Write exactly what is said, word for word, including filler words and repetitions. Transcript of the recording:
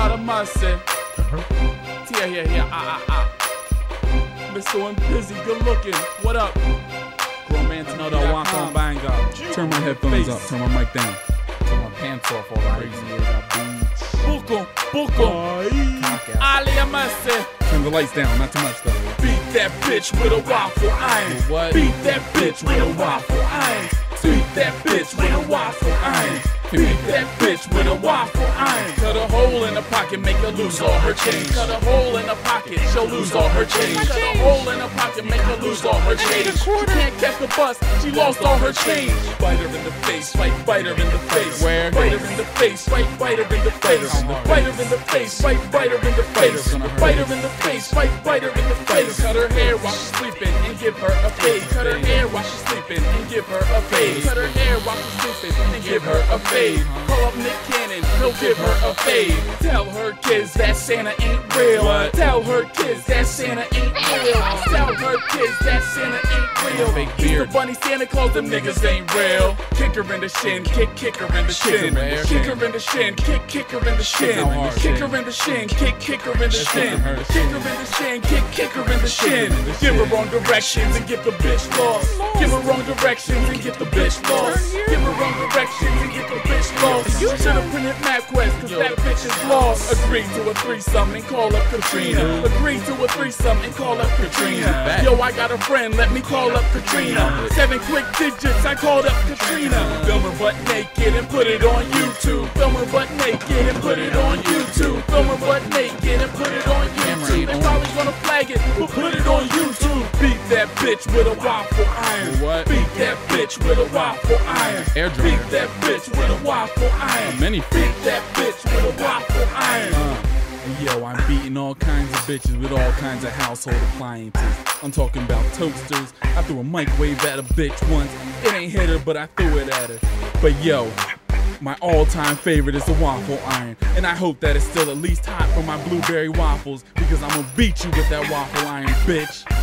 lot of mercy. Yeah, yeah, yeah, ah, ah, ah. Mister and busy, good looking. What up? Grown man, Another waffle banger. Turn my headphones up, turn my mic down. Turn my pants off already. Buko, buko. Ali mercy. Turn the lights down, not too much though. Beat that bitch with a waffle iron. What? Beat that bitch with a waffle iron. Beat that bitch with a waffle iron. Beat that bitch with a waffle iron. Cut a hole in the pocket, make her lose all her change. Cut a hole in the pocket, she'll lose all her change. Cut a hole in the pocket, make her lose all her change. She can't catch the bus, she lost all her change. Bite her in the face, fight, bite her in the face. Where? Bite her in the face, fight, bite her in the face. Bite her in the face, fight, bite her in the face. Bite her in the face, fight, bite her in the face. Cut her hair while she's sleeping and give her a fade. Cut her hair while she's sleeping and give her a fade. Cut her hair while she's sleeping and give her a fade. Call up Nick Cannon, he'll give her a fade. Tell her kids that Santa ain't real. What? Tell her kids that Santa ain't real. Tell her kids that Santa ain't real. Fake He's the beard. bunny Santa Claus, them niggas ain't real. Kick her in the shin, kick, kick her in the shin. her, Kick her in the shin, kick, kick her in the shin. How hard? Kick her in the shin, kick, kick her in the shin. her Kick her in the shin, kick, kick her in the shin. Give her wrong directions and get the bitch lost. Give her wrong directions and get the bitch lost. Give her wrong directions and get the bitch lost. You should've printed MapQuest, cause that bitch is lost. Agree to a threesome and call up Katrina. Agree to a threesome and call up Katrina. Yo, I got a friend, let me call up Katrina. Seven quick digits, I called up Katrina. Film her butt naked and put it on YouTube. Film her butt naked and put it on YouTube. Film her butt naked and put it on YouTube. They probably gonna flag it, but put it on YouTube. Beat that bitch with a waffle iron. What? Beat that bitch with a waffle iron. Air Beat dryer. that bitch with a waffle iron. Many Beat that bitch with a waffle iron. Uh, yo, I'm beating all kinds of bitches with all kinds of household appliances. I'm talking about toasters. I threw a microwave at a bitch once. It ain't hit her, but I threw it at her. But yo, my all-time favorite is the waffle iron. And I hope that it's still at least hot for my blueberry waffles, because I'm gonna beat you with that waffle iron, bitch.